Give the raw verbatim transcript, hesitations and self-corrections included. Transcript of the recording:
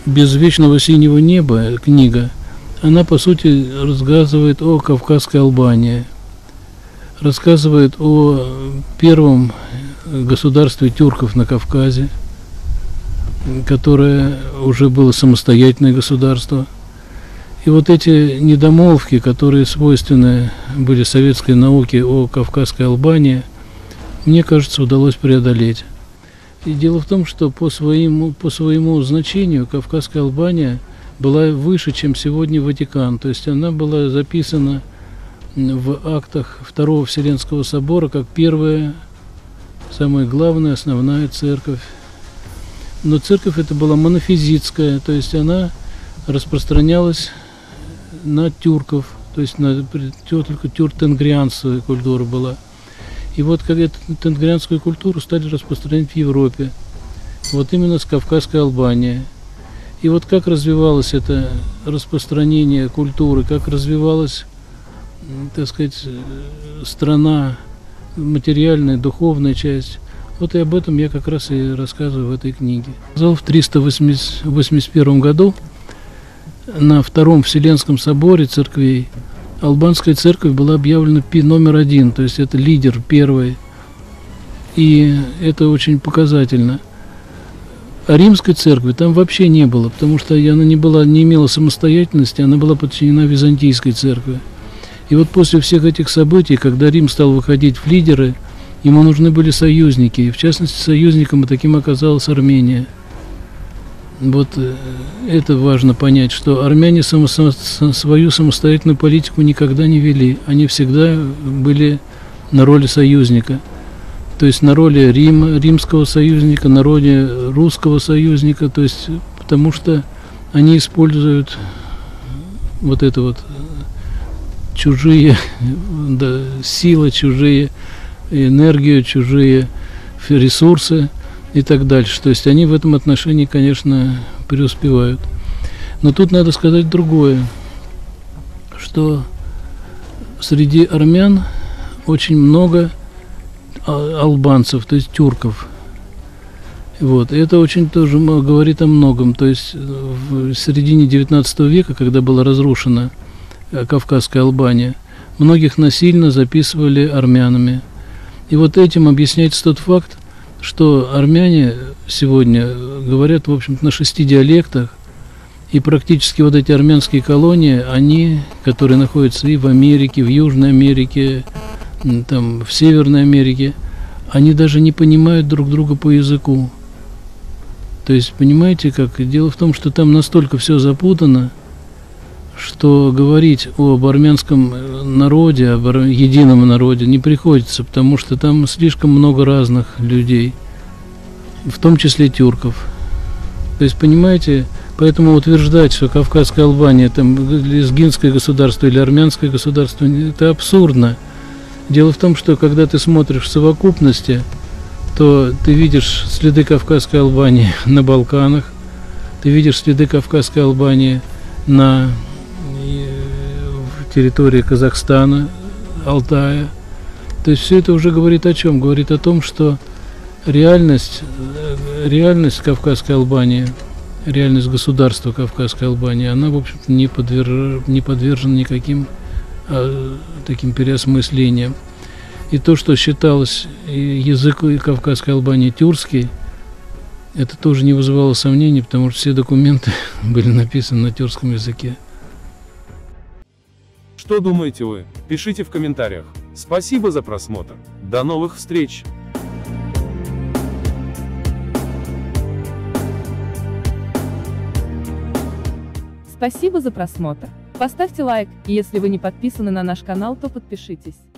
«Без вечного синего неба» книга, она, по сути, рассказывает о Кавказской Албании, рассказывает о первом государстве тюрков на Кавказе, которое уже было самостоятельное государство. И вот эти недомолвки, которые свойственны были советской науке о Кавказской Албании, мне кажется, удалось преодолеть. И дело в том, что по своему, по своему значению Кавказская Албания была выше, чем сегодня Ватикан. То есть она была записана в актах Второго Вселенского собора как первая, самая главная, основная церковь. Но церковь эта была монофизитская, то есть она распространялась на тюрков, то есть на только тюрк-тенгрианская культура была. И вот как эту тенгрианскую культуру стали распространять в Европе, вот именно с Кавказской Албании. И вот как развивалось это распространение культуры, как развивалась, так сказать, страна, материальная, духовная часть, вот и об этом я как раз и рассказываю в этой книге. В триста восемьдесят первом году на Втором Вселенском соборе церквей албанская церковь была объявлена номер один, то есть это лидер первый, и это очень показательно. А римской церкви там вообще не было, потому что она не, была, не имела самостоятельности, она была подчинена византийской церкви. И вот после всех этих событий, когда Рим стал выходить в лидеры, ему нужны были союзники, и в частности союзником и таким оказалась Армения. Вот это важно понять, что армяне само, свою самостоятельную политику никогда не вели, они всегда были на роли союзника. То есть на роли Рима, римского союзника, на роли русского союзника, то есть потому что они используют вот это вот чужие, да, силы, чужие энергию, чужие ресурсы и так дальше. То есть они в этом отношении, конечно, преуспевают. Но тут надо сказать другое, что среди армян очень много албанцев, то есть тюрков. Вот. И это очень тоже говорит о многом. То есть в середине девятнадцатого века, когда была разрушена Кавказская Албания, многих насильно записывали армянами. И вот этим объясняется тот факт, что армяне сегодня говорят, в общем-то, на шести диалектах, и практически вот эти армянские колонии, они, которые находятся и в Америке, в Южной Америке, там, в Северной Америке, они даже не понимают друг друга по языку. То есть, понимаете, как? Дело в том, что там настолько все запутано, что говорить об армянском народе, об едином народе не приходится, потому что там слишком много разных людей, в том числе тюрков. То есть, понимаете, поэтому утверждать, что Кавказская Албания, там, лезгинское государство или армянское государство, это абсурдно. Дело в том, что когда ты смотришь в совокупности, то ты видишь следы Кавказской Албании на Балканах, ты видишь следы Кавказской Албании на территории Казахстана, Алтая. То есть все это уже говорит о чем? Говорит о том, что реальность, реальность Кавказской Албании, реальность государства Кавказской Албании, она, в общем-то, не, подверж... не подвержена никаким а, таким переосмыслениям. И то, что считалось язык Кавказской Албании тюркский, это тоже не вызывало сомнений, потому что все документы были написаны на тюркском языке. Что думаете вы? Пишите в комментариях. Спасибо за просмотр. До новых встреч! Спасибо за просмотр. Поставьте лайк, и если вы не подписаны на наш канал, то подпишитесь.